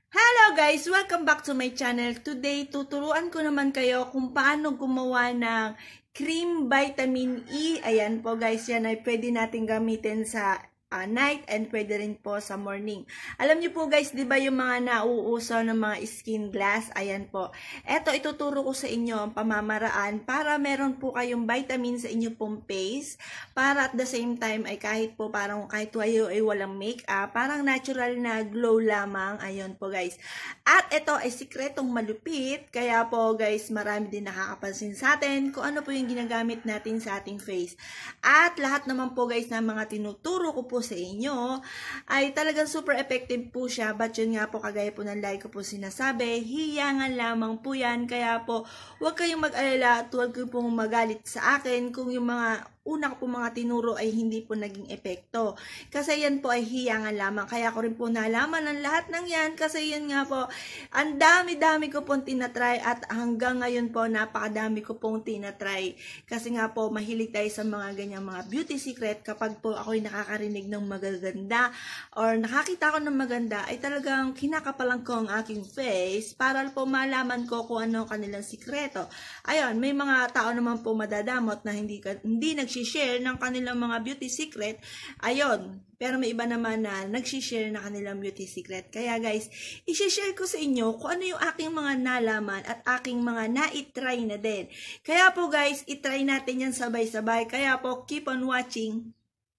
Hello guys! Welcome back to my channel. Today, tuturuan ko naman kayo kung paano gumawa ng cream vitamin E. Ayan po guys, yan ay pwede natin gamitin sa night and pwede rin po sa morning. Alam niyo po guys, di ba yung mga nauuso ng mga skin glass? Ayan po. Eto, ituturo ko sa inyo ang pamamaraan para meron po kayong vitamin sa inyo pong face. Para at the same time ay kahit kayo ay walang makeup, parang natural na glow lamang. Ayun po guys. At ito ay sikretong malupit. Kaya po guys, marami din nakakapansin sa atin kung ano po yung ginagamit natin sa ating face. At lahat naman po guys na mga tinuturo ko po sa inyo ay talagang super effective po siya, but yun nga po kagaya po ng like ko po sinasabi, hiyangan lamang po yan, kaya po huwag kayong mag-alala at huwag kayong pong magalit sa akin kung yung mga una ko po mga tinuro ay hindi po naging epekto. Kasi yan po ay hiyangan lamang. Kaya ko rin po nalaman ang lahat ng yan. Kasi yan nga po, ang dami-dami ko pong tinatry at hanggang ngayon po, napakadami ko pong tinatry. Kasi nga po, mahilig tayo sa mga ganyang mga beauty secret. Kapag po ako'y nakakarinig ng magaganda or nakakita ko ng maganda, ay talagang kinakapalan ko ang aking face para po malaman ko kung ano kanilang sikreto. Ayun, may mga tao naman po madadamot na hindi nag-share ng kanilang mga beauty secret. Ayun, pero may iba naman na nag-share na kanilang beauty secret. Kaya guys, i-share ko sa inyo kung ano yung aking mga nalaman at aking mga na-try na din. Kaya po guys, i-try natin yan sabay-sabay. Kaya po, keep on watching.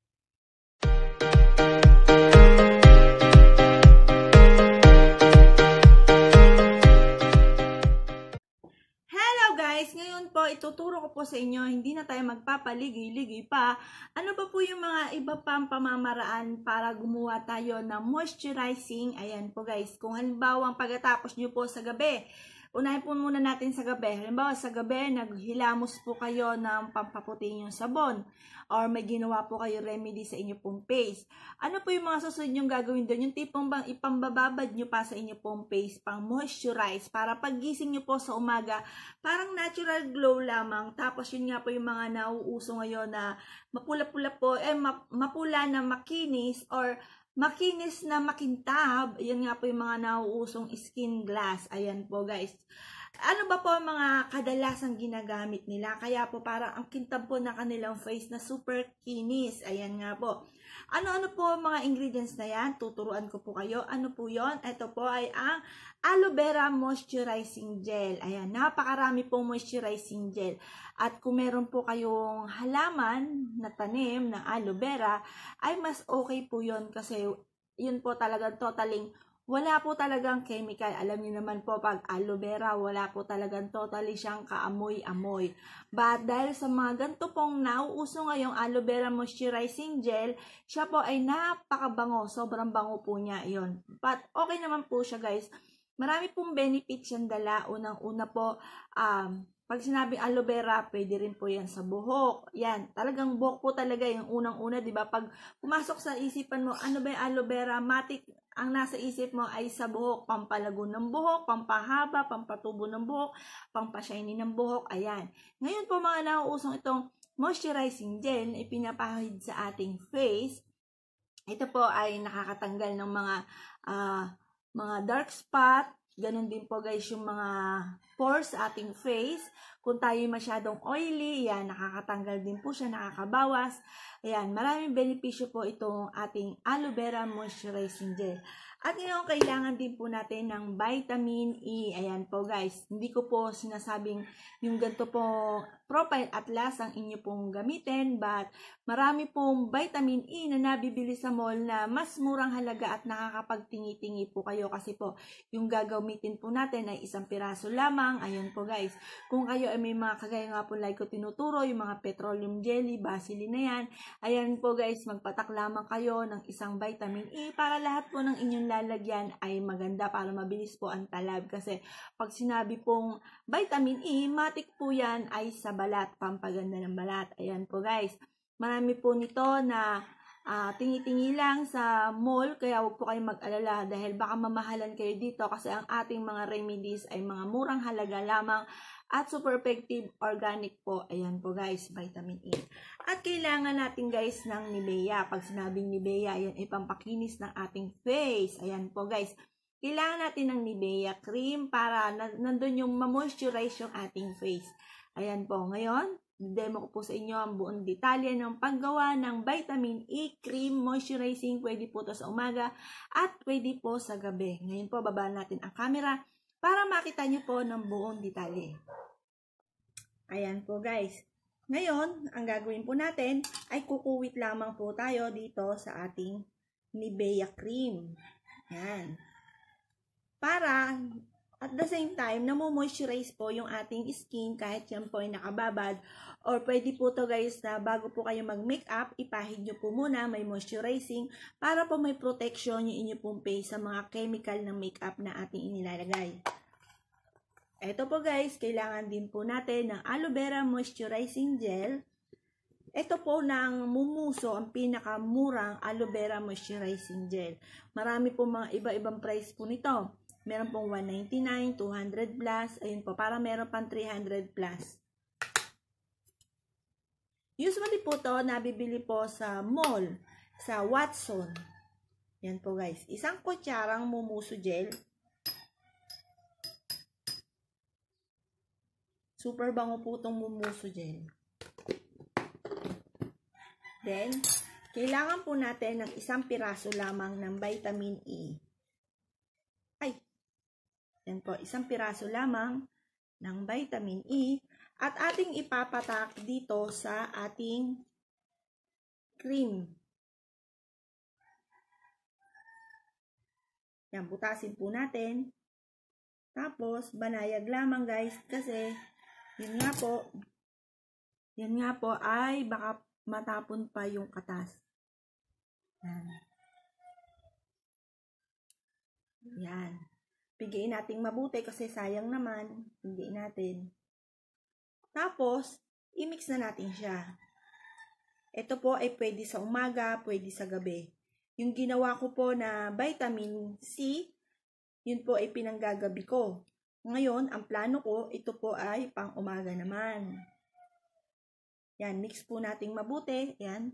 Guys, ngayon po ituturo ko po sa inyo, hindi na tayo magpapaligoy-ligoy pa. Ano pa po yung mga iba pang pamamaraan para gumawa tayo ng moisturizing? Ayan po guys, kung halimbawa pagkatapos nyo po sa gabi, unahin po muna natin sa gabi. Halimbawa sa gabi, naghilamos po kayo ng pampaputi yung sabon or may ginawa po kayo remedy sa inyo pong face. Ano po yung mga susunod yung gagawin doon? Yung tipong bang ipambababad nyo pa sa inyo pong face, pang moisturize, para paggising nyo po sa umaga, parang natural glow lamang. Tapos yun nga po yung mga nauuso ngayon na mapula-pula po, mapula na makinis or makinis na makintab. Yan nga po yung mga nauusong skin glass. Ayan po guys. Ano ba po ang mga kadalasang ginagamit nila? Kaya po parang ang kintab po na kanilang face na super kinis. Ayan nga po. Ano-ano po ang mga ingredients na yan? Tuturuan ko po kayo. Ano po yon? Ito po ay ang aloe vera moisturizing gel. Ayan, napakarami pong moisturizing gel. At kung meron po kayong halaman na tanim na aloe vera, ay mas okay po yon kasi yun po talagang totaling wala po talagang chemical. Alam niyo naman po, pag aloe vera, wala po talagang totally siyang kaamoy-amoy. But dahil sa mga ganito pong nauuso ngayong aloe vera moisturizing gel, siya po ay napakabango. Sobrang bango po niya yon. But okay naman po siya guys. Marami pong benefits yan dala. Unang-una po, pag sinabing aloe vera, pwede rin po yan sa buhok. Yan, talagang buhok po talaga yung unang-una, di ba? Pag pumasok sa isipan mo, ano ba yung aloe vera? Matik, ang nasa isip mo ay sa buhok, pampalago ng buhok, pampahaba, pampatubo ng buhok, pampashiny ng buhok, ayan. Ngayon po mga nauusong itong moisturizing gel na ipinapahid sa ating face. Ito po ay nakakatanggal ng mga dark spot. Ganon din po guys yung mga pores sa ating face. Kung tayo masyadong oily, yan, nakakatanggal din po siya, nakakabawas. Ayan, maraming benepisyo po itong ating aloe vera moisturizing gel. At ngayon, kailangan din po natin ng vitamin E. Ayan po guys, hindi ko po sinasabing yung ganito po profile at last ang inyo pong gamitin, but marami pong vitamin E na nabibili sa mall na mas murang halaga at nakakapagtingi-tingi po kayo kasi po yung gagamitin po natin ay isang piraso lamang. Ayun po guys, kung kayo ay may mga kagaya nga po like ko tinuturo, yung mga petroleum jelly, vaseline na yan, ayan po guys, magpatak lamang kayo ng isang vitamin E para lahat po ng inyong lalagyan ay maganda, para mabilis po ang talab. Kasi pag sinabi pong vitamin E, matik po yan ay sa balat, pampaganda ng balat. Ayan po guys, marami po nito na tingi-tingi lang sa mall, kaya huwag po kayong mag-alala dahil baka mamahalan kayo dito kasi ang ating mga remedies ay mga murang halaga lamang at super effective, organic po. Ayan po guys, vitamin E. At kailangan natin guys ng Nivea. Pag sinabing Nivea, yan ay pampakinis ng ating face. Ayan po guys. kailangan natin ng Nivea cream para nandun yung ma-moisturize yung ating face. Ayan po, ngayon, demo ko po sa inyo ang buong detalye ng paggawa ng vitamin E cream moisturizing. Pwede po to sa umaga at pwede po sa gabi. Ngayon po, baba natin ang camera para makita nyo po ng buong detalye. Ayan po guys. Ngayon, ang gagawin po natin ay kukuwit lamang po tayo dito sa ating Nivea cream. Ayan. Para at the same time, namomoisturize po yung ating skin kahit yan po ay nakababad. Or pwede po to guys na bago po kayo mag-makeup, ipahid nyo po muna, may moisturizing para po may protection yung inyo pong face sa mga chemical ng makeup na ating inilalagay. Ito po guys, kailangan din po natin ng aloe vera moisturizing gel. Ito po ng Mumuso, ang pinakamurang aloe vera moisturizing gel. Marami po mga iba-ibang price po nito. Meron pong 199, 200 plus, ayun po, para meron pang 300 plus. Usually po to nabibili po sa mall, sa Watson. Yan po guys, isang kutsarang Mumuso gel. Super bango po itong Mumuso gel. Then, kailangan po natin ng isang piraso lamang ng vitamin E. Yan po, isang piraso lamang ng vitamin E at ating ipapatak dito sa ating cream. Yan, butasin po natin. Tapos, banayag lamang guys kasi yan nga po ay baka matapon pa yung katas. Yan. Yan. Pigiin natin mabuti kasi sayang naman. Pigiin natin. Tapos, i-mix na natin siya. Ito po ay pwede sa umaga, pwede sa gabi. Yung ginawa ko po na vitamin C, yun po ay pinanggagabi ko. Ngayon, ang plano ko, ito po ay pang umaga naman. Yan, mix po natin mabuti. Yan.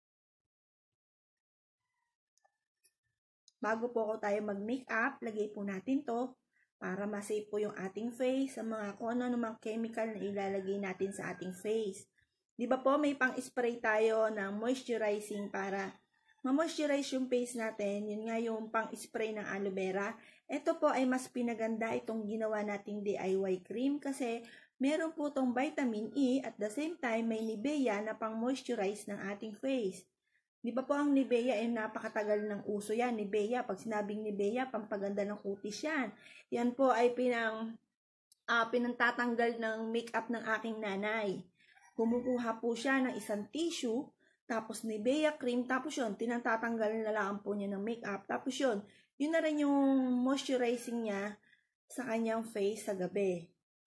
Bago po tayo mag-makeup, lagay po natin to para masave po yung ating face sa mga kung ano namang chemical na ilalagay natin sa ating face. Di ba po may pang-spray tayo ng moisturizing para ma-moisturize yung face natin. Yun nga yung pang-spray ng aloe vera. Ito po ay mas pinaganda itong ginawa nating DIY cream kasi meron po itong vitamin E at the same time may Nivea na pang-moisturize ng ating face. Di ba po ang Nivea ay napakatagal ng uso yan. Nivea, pag sinabing Nivea, pampaganda ng kutis yan. Yan po ay pinantatanggal ng makeup ng aking nanay. Kumukuha po siya ng isang tissue, tapos Nivea cream, tapos yun, tinatanggal na lang po niya ng makeup. Tapos yun na rin yung moisturizing niya sa kanyang face sa gabi.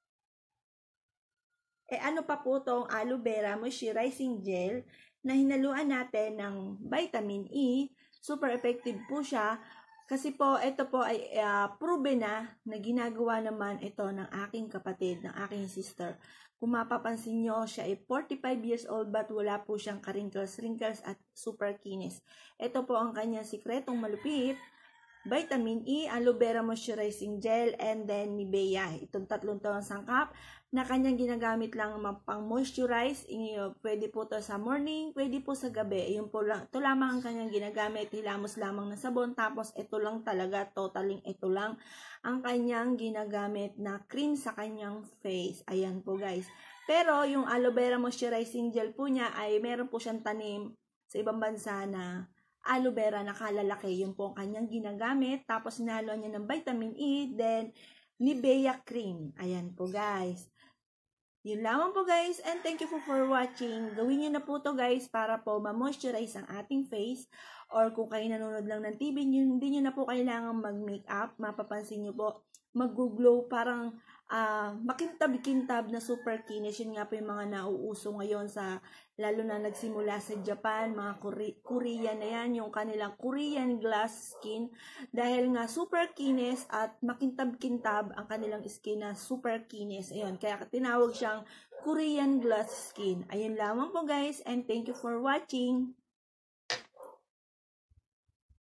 Ano pa po tong aloe vera moisturizing gel na hinaluan natin ng vitamin E. Super effective po siya kasi po ito po ay proven na ginagawa naman ito ng aking kapatid, ng aking sister. Kung mapapansin nyo, siya ay 45 years old but wala po siyang ka-wrinkles at super kinis. Ito po ang kanyang sikretong malupit. Vitamin E, aloe vera moisturizing gel, and then Nivea. Itong tatlong to ang sangkap na kanyang ginagamit lang pang moisturize. Pwede po to sa morning, pwede po sa gabi. Ito lamang ang kanyang ginagamit. Hilamos lamang ng sabon. Tapos ito lang talaga, totaling ito lang ang kanyang ginagamit na cream sa kanyang face. Ayan po guys. Pero yung aloe vera moisturizing gel po niya ay meron po siyang tanim sa ibang bansa na aloe vera na kalalaki. Yun po ang kanyang ginagamit. Tapos sinalo niya ng vitamin E, then Nivea cream. Ayan po guys. Yun lamang po guys, and thank you for watching. Gawin nyo na po to guys para po ma-moisturize ang ating face. Or kung kayo nanonood lang ng TV, hindi nyo na po kailangan mag-makeup. Mapapansin nyo po, mag-glow parang makintab-kintab na super kinis. Yun nga po yung mga nauuso ngayon sa, lalo na nagsimula sa Japan, mga Korean na yan, yung kanilang Korean glass skin. Dahil nga super kinis at makintab-kintab ang kanilang skin na super kinis. Ayun, kaya tinawag siyang Korean glass skin. Ayun lamang po guys, and thank you for watching.